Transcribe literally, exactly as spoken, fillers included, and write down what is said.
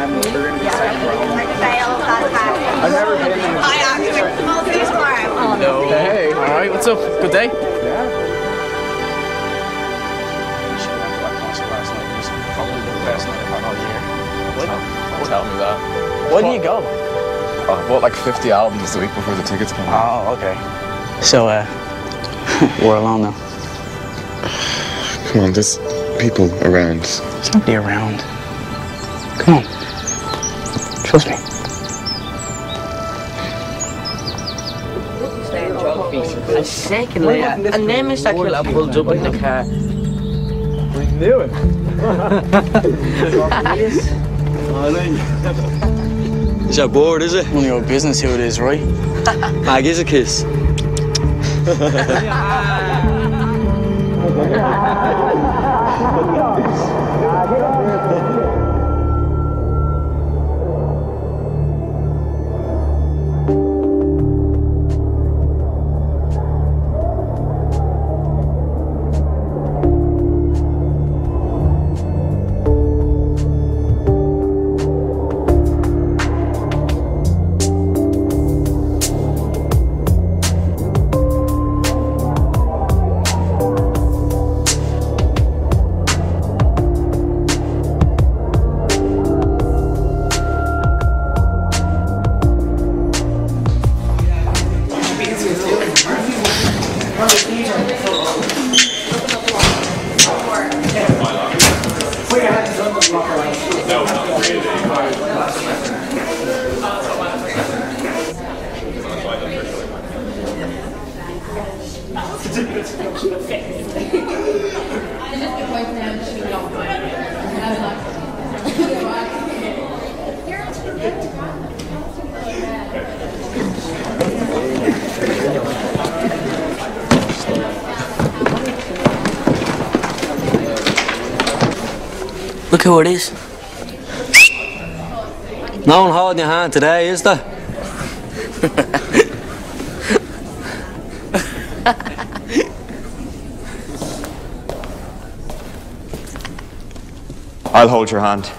I've never been in the... I actually went to the Maltese tomorrow. Oh, no. Hey. All right, what's up? Good day? Yeah. She went to that concert last night. It was probably the best night I've had all year. What? Don't tell me that. Why did you go? Oh, I bought like fifty albums the week before the tickets came out. Oh, okay. So, uh, we're alone now. Come on, there's people around. There's nobody around. Come on. Trust me. And secondly, a name that killer pulled up in the car. We knew it. Is that bored, is it? None of your business who it is, right? Ah, give us a kiss. Look who it is. No one holding your hand today, is there? I'll hold your hand.